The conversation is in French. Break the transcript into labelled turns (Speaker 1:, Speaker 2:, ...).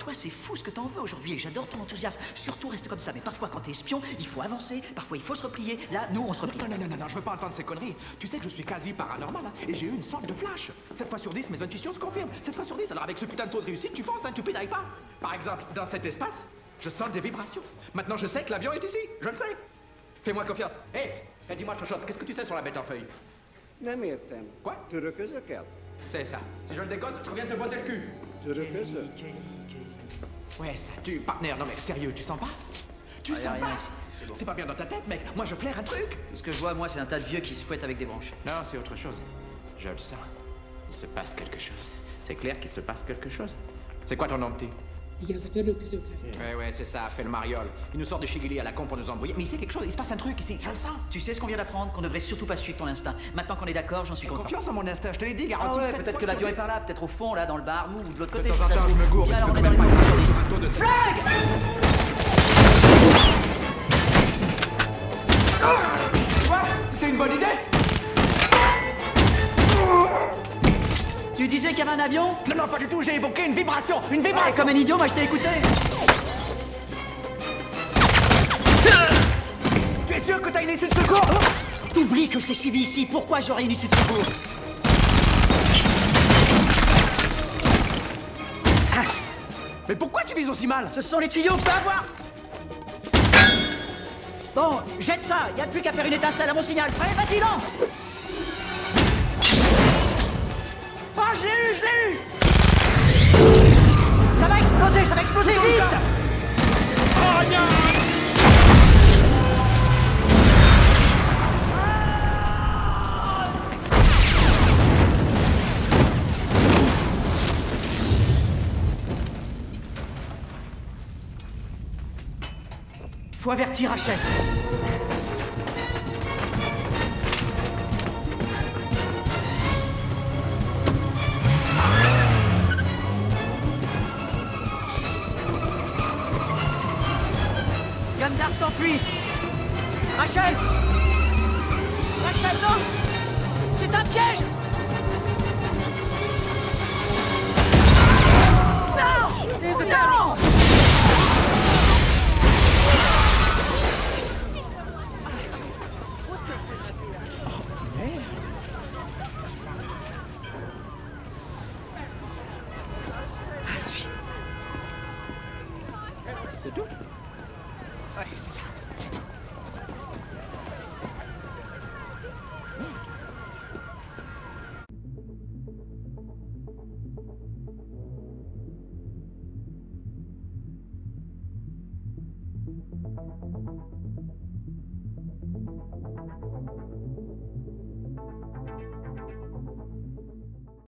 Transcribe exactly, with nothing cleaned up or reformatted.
Speaker 1: toi, c'est fou ce que t'en veux aujourd'hui et j'adore ton enthousiasme. Surtout, reste comme ça. Mais parfois, quand t'es espion, il faut avancer. Parfois, il faut se replier. Là, nous, on se replie.
Speaker 2: Non, non, non, non, non, je veux pas entendre ces conneries. Tu sais que je suis quasi paranormal, hein, et j'ai eu une sorte de flash. Sept fois sur dix, mes intuitions se confirment. Sept fois sur dix, alors avec ce putain de taux de réussite, tu fonces, hein, tu pédales pas. Par exemple, dans cet espace, je sens des vibrations. Maintenant, je sais que l'avion est ici. Je le sais. Fais-moi confiance. Hé, hey, hey, dis-moi, Chochotte, qu'est-ce que tu sais sur la bête en feuille?
Speaker 3: Nem értem.
Speaker 2: Quoi?
Speaker 3: Török ezekkel?
Speaker 2: C'est ça. Si je le décode, je reviens te botter le cul.
Speaker 3: Török ezek?
Speaker 1: Kelly, Kelly.
Speaker 2: Ouais, ça tue. Partenaire, non mais sérieux, tu sens pas? Tu
Speaker 1: Ah, y a
Speaker 2: sens
Speaker 1: rien
Speaker 2: pas?
Speaker 1: ici, c'est bon.
Speaker 2: T'es pas bien dans ta tête, mec. Moi, je flaire un truc.
Speaker 1: Tout ce que je vois, moi, c'est un tas de vieux qui se fouettent avec des branches.
Speaker 2: Non, c'est autre chose. Je le sens. Il se passe quelque chose. C'est clair qu'il se passe quelque chose. C'est quoi ton nom de thé?
Speaker 4: Igen, ez a török közökre.
Speaker 2: Ouais, ouais, c'est ça, fait le mariole. Il nous sort de Chigili à la con pour nous embrouiller. Mais il sait quelque chose, il se passe un truc ici, je le sens.
Speaker 1: Tu sais ce qu'on vient d'apprendre? Qu'on devrait surtout pas suivre ton instinct. Maintenant qu'on est d'accord, j'en suis content.
Speaker 2: Confiance en mon instinct, je te l'ai dit,
Speaker 1: Ah
Speaker 2: garanti.
Speaker 1: ouais,
Speaker 2: sept
Speaker 1: peut-être
Speaker 2: fois
Speaker 1: que
Speaker 2: sur
Speaker 1: l'avion est
Speaker 2: dix.
Speaker 1: par là, peut-être au fond, là, dans le bar, ou de l'autre côté.
Speaker 2: De
Speaker 1: si
Speaker 2: temps en
Speaker 1: ça
Speaker 2: temps,
Speaker 1: se
Speaker 2: je me
Speaker 1: trouve.
Speaker 2: gourre,
Speaker 1: Bien,
Speaker 2: mais tu
Speaker 1: alors,
Speaker 2: peux
Speaker 1: on est
Speaker 2: quand
Speaker 1: dans
Speaker 2: même
Speaker 1: les
Speaker 2: pas
Speaker 1: conditions
Speaker 2: faire
Speaker 1: sur
Speaker 2: un taux de
Speaker 1: dix.
Speaker 2: sept.
Speaker 1: Flag!
Speaker 2: Quoi? C'était une bonne idée?
Speaker 1: Tu disais qu'il y avait un avion?
Speaker 2: Non, non, pas du tout, j'ai évoqué une vibration, une
Speaker 1: Ouais,
Speaker 2: vibration.
Speaker 1: comme un idiot, moi je t'ai écouté.
Speaker 2: Tu es sûr que t'as une issue de secours?
Speaker 1: T'oublies que je t'ai suivi ici, pourquoi j'aurais une issue de secours?
Speaker 2: Mais pourquoi tu vises aussi mal?
Speaker 1: Ce sont les tuyaux que je peux avoir. Bon, jette ça, y a plus qu'à faire une étincelle à mon signal. Prêt? Vas-y, lance. Ah, je l'ai eu, je l'ai eu. Ça va exploser, ça va exploser, vite.
Speaker 2: Oh non!
Speaker 1: Faut avertir Rachel. Gandar s'enfuit. Rachel! Rachel, non! C'est un piège! Non! Non!
Speaker 2: C'est tout?
Speaker 1: Ouais, c'est ça, c'est tout.